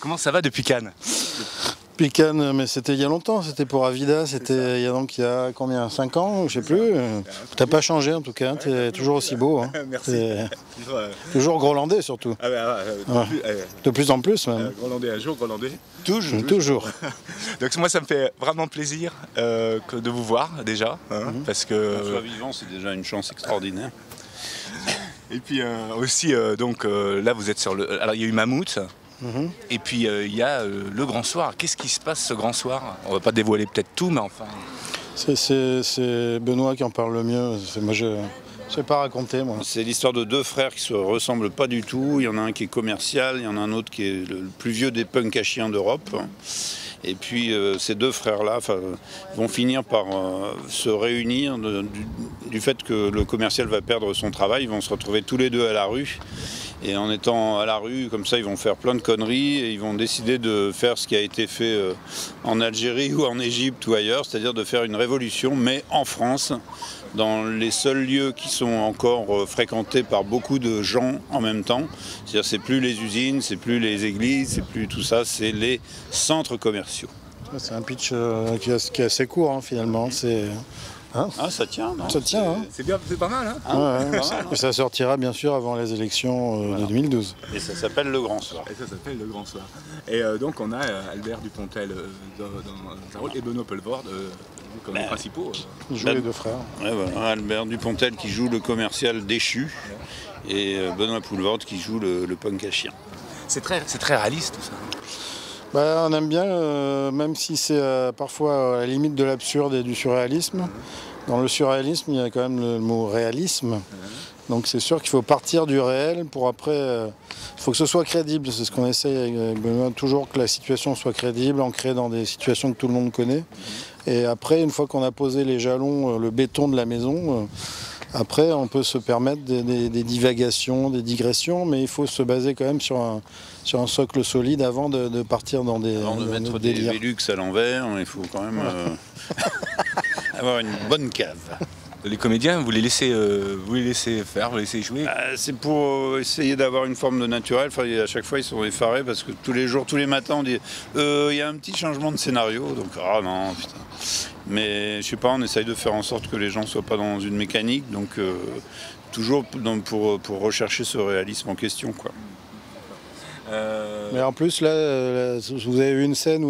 Comment ça va depuis Cannes? Puis Cannes, mais c'était il y a longtemps, c'était pour Avida, c'était il y a combien, 5 ans, je sais plus. T'as pas changé en tout cas, t'es toujours aussi beau. Hein. Merci. Toujours grolandais surtout. De plus en plus même. Grolandais un jour, grolandais toujours. Donc moi ça me fait vraiment plaisir de vous voir déjà, hein, parce que... Qu'on soit vivant, c'est déjà une chance extraordinaire. Et puis aussi, là vous êtes sur le... Alors il y a eu Mammouth. Et puis il y a le grand soir. Qu'est-ce qui se passe ce grand soir? On va pas dévoiler peut-être tout, mais enfin... C'est Benoît qui en parle le mieux. Moi je ne sais pas raconter moi. C'est l'histoire de deux frères qui se ressemblent pas du tout. Il y en a un qui est commercial, il y en a un autre qui est le plus vieux des punks à chiens d'Europe. Et puis ces deux frères-là vont finir par se réunir du fait que le commercial va perdre son travail. Ils vont se retrouver tous les deux à la rue. Et en étant à la rue, comme ça, ils vont faire plein de conneries et ils vont décider de faire ce qui a été fait en Algérie ou en Égypte ou ailleurs, c'est-à-dire de faire une révolution, mais en France, dans les seuls lieux qui sont encore fréquentés par beaucoup de gens en même temps. C'est-à-dire c'est plus les usines, c'est plus les églises, c'est plus tout ça, c'est les centres commerciaux. C'est un pitch qui est assez court hein, finalement. Hein, ça tient, non? Ça tient, hein. C'est bien, c'est pas mal, hein, ouais. Et ça sortira bien sûr avant les élections de 2012. Et ça s'appelle Le Grand Soir. Et donc on a Albert Dupontel dans un rôle et Benoît Poelvoorde comme les principaux. Ils jouent les deux frères. Ouais, voilà. Albert Dupontel qui joue le commercial déchu et Benoît Poelvoorde qui joue le punk à chien. C'est très réaliste tout ça. On aime bien, même si c'est parfois à la limite de l'absurde et du surréalisme. Dans le surréalisme, il y a quand même le mot réalisme. Donc c'est sûr qu'il faut partir du réel pour après... Il faut que ce soit crédible, c'est ce qu'on essaye avec Benoît, toujours que la situation soit crédible, ancrée dans des situations que tout le monde connaît. Et après, une fois qu'on a posé les jalons, le béton de la maison... Après, on peut se permettre des divagations, des digressions, mais il faut se baser quand même sur un socle solide avant de partir dans des Avant de mettre des Velux à l'envers, il faut quand même avoir une bonne cave. Les comédiens, vous les laissez faire, vous les laissez jouer? C'est pour essayer d'avoir une forme de naturel. Enfin, à chaque fois, ils sont effarés parce que tous les jours, tous les matins, on dit il y a un petit changement de scénario. Donc, ah non, putain. Mais je sais pas, on essaye de faire en sorte que les gens ne soient pas dans une mécanique. Donc, toujours pour rechercher ce réalisme en question, quoi. Mais en plus, là, vous avez vu une scène où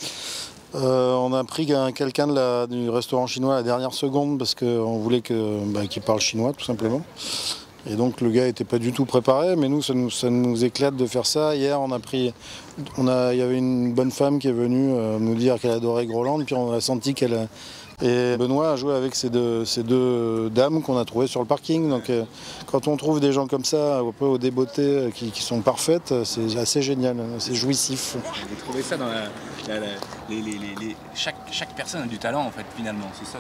on a pris quelqu'un du restaurant chinois à la dernière seconde parce qu'on voulait qu'il parle chinois tout simplement. Et donc le gars n'était pas du tout préparé, mais nous ça nous éclate de faire ça. Hier il y avait une bonne femme qui est venue nous dire qu'elle adorait Groland, puis on a senti qu'elle... Et Benoît a joué avec ces deux dames qu'on a trouvées sur le parking. Donc quand on trouve des gens comme ça, un peu au débeauté, qui sont parfaites, c'est assez génial, c'est jouissif. Vous trouvez ça dans chaque personne a du talent en fait finalement, c'est ça.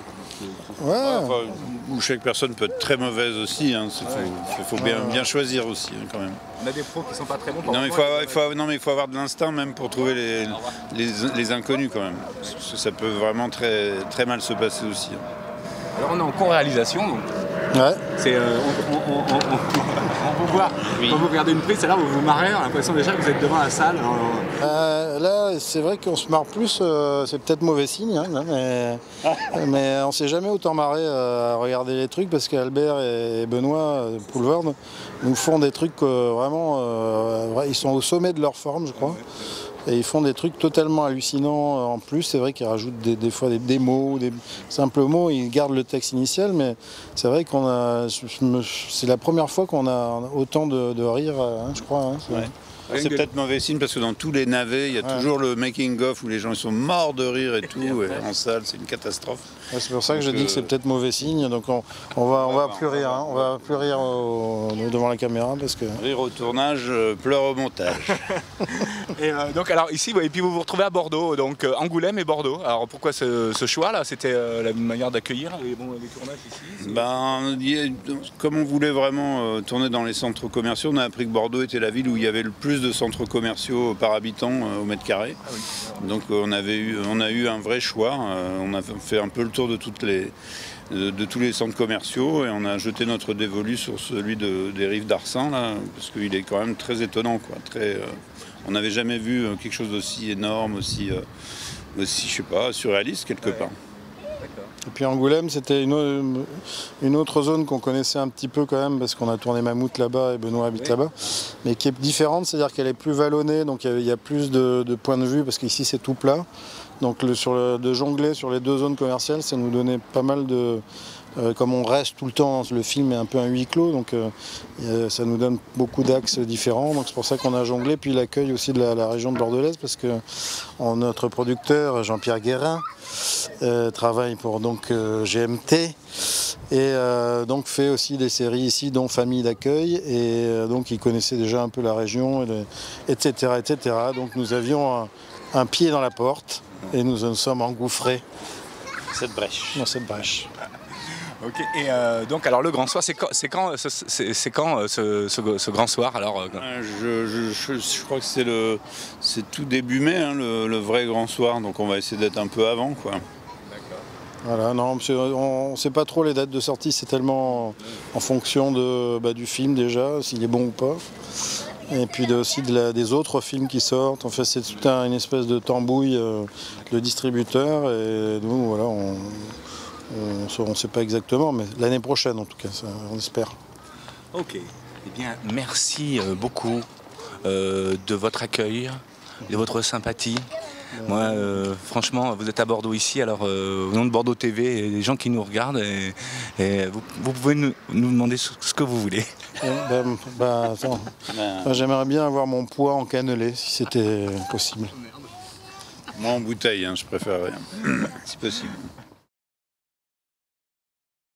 Où chaque personne peut être très mauvaise aussi. Hein. Faut bien choisir aussi hein, quand même. On a des pros qui sont pas très bons. Pour non, mais il faut avoir de l'instinct même pour trouver les inconnus quand même. Parce que ça peut vraiment très, très mal se passer aussi. Hein. Alors on est en co-réalisation, donc. Ouais. C'est on vous voit, quand vous regardez une prise, c'est là où vous vous marrez, on a l'impression déjà que vous êtes devant la salle. Là, c'est vrai qu'on se marre plus, c'est peut-être mauvais signe, hein, mais on s'est jamais autant marré à regarder les trucs parce qu'Albert et Benoît Poelvoorde nous font des trucs vraiment, ils sont au sommet de leur forme, je crois. Et ils font des trucs totalement hallucinants en plus. C'est vrai qu'ils rajoutent des fois des mots, des simples mots. Ils gardent le texte initial, mais c'est vrai c'est la première fois qu'on a autant de rire, hein, je crois. Hein, c'est peut-être mauvais signe parce que dans tous les navets, il y a toujours le making-of où les gens ils sont morts de rire et tout. Et en salle, c'est une catastrophe. Ouais, c'est pour ça que je dis que c'est peut-être mauvais signe. Donc on va plus rire. Hein, on va plus rire devant la caméra parce que... Rire au tournage, pleurs au montage. Et donc alors ici, et puis vous vous retrouvez à Bordeaux, donc Angoulême et Bordeaux. Alors pourquoi ce choix-là? C'était la manière d'accueillir les tournages ici? Comme on voulait vraiment tourner dans les centres commerciaux, on a appris que Bordeaux était la ville où il y avait le plus de centres commerciaux par habitant au mètre carré. Ah oui. Donc on a eu un vrai choix. On a fait un peu le tour de tous les centres commerciaux et on a jeté notre dévolu sur celui des rives d'Arsan, parce qu'il est quand même très étonnant, quoi, On n'avait jamais vu quelque chose d'aussi énorme, aussi, je sais pas, surréaliste quelque part. Et puis Angoulême, c'était une autre zone qu'on connaissait un petit peu quand même, parce qu'on a tourné Mammouth là-bas et Benoît habite là-bas, mais qui est différente, c'est-à-dire qu'elle est plus vallonnée, donc il y a plus de points de vue, parce qu'ici c'est tout plat. Donc de jongler sur les deux zones commerciales, ça nous donnait pas mal de... comme on reste tout le temps, le film est un peu un huis clos, donc ça nous donne beaucoup d'axes différents. Donc c'est pour ça qu'on a jonglé. Puis l'accueil aussi de la région de Bordelaise, parce que notre producteur Jean-Pierre Guérin travaille pour donc GMT et donc fait aussi des séries ici, dont Famille d'accueil. Et donc il connaissait déjà un peu la région, etc., etc. Donc nous avions un pied dans la porte et nous nous sommes engouffrés dans cette brèche. Ok. Et donc alors le grand soir, c'est quand ce grand soir alors Je crois que c'est tout début mai, hein, le vrai grand soir, donc on va essayer d'être un peu avant, quoi. Voilà, non, on ne sait pas trop les dates de sortie, c'est tellement en fonction du film déjà, s'il est bon ou pas. Et puis aussi des autres films qui sortent. En fait, c'est tout une espèce de tambouille, le distributeur, et nous, voilà, on ne sait pas exactement, mais l'année prochaine en tout cas, ça, on espère. Ok. Eh bien, merci beaucoup de votre accueil, de votre sympathie. Moi, franchement, vous êtes à Bordeaux ici, alors au nom de Bordeaux TV et les gens qui nous regardent, et vous pouvez nous demander ce que vous voulez. J'aimerais bien avoir mon poids en cannelé, si c'était possible. Moi en bouteille, hein, je préférerais, si possible.